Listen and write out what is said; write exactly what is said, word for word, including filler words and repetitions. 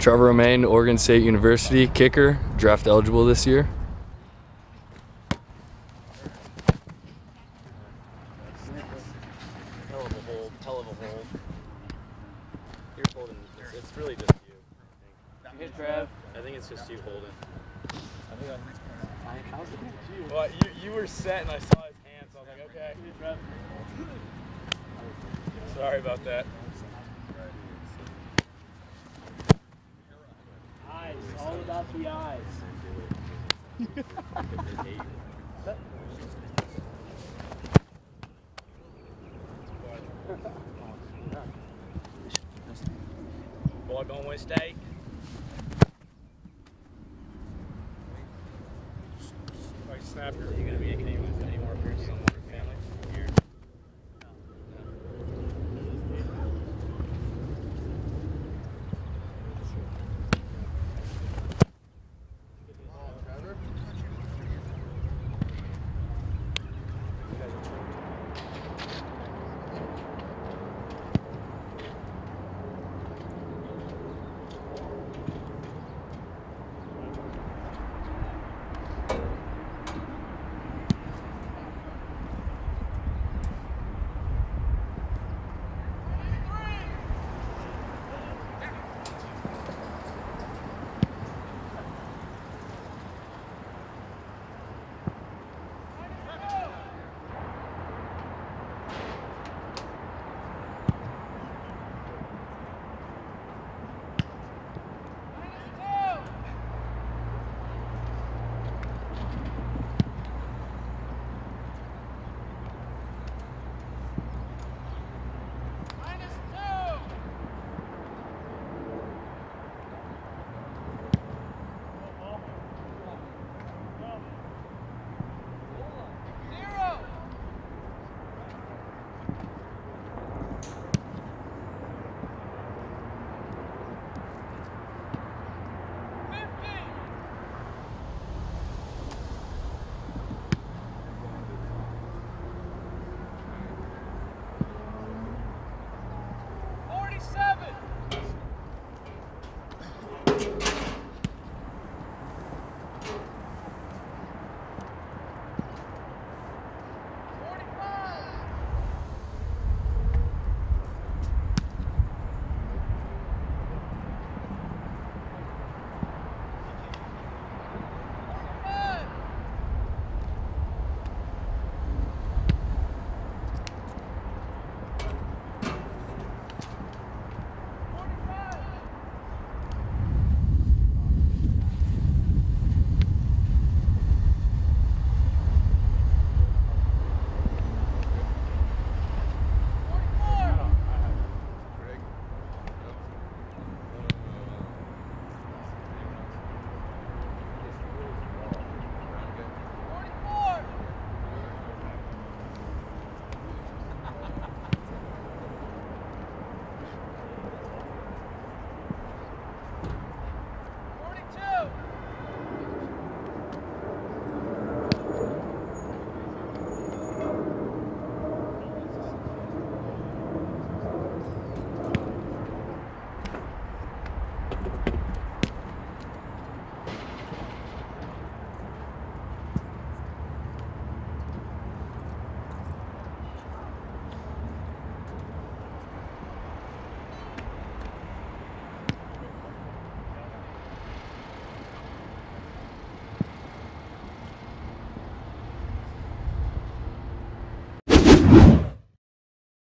Trevor Romain, Oregon State University, kicker, draft eligible this year. Hell of a hold, hell of a hold. You're holding, it's, it's really just you. I think. You hit Trev. I think it's just you holding. I think I, how's it you? Well, you, you were set and I saw his hand, so I was like, okay. You hit Trev. Sorry about that. Eyes, all about the eyes. Boy, going with steak.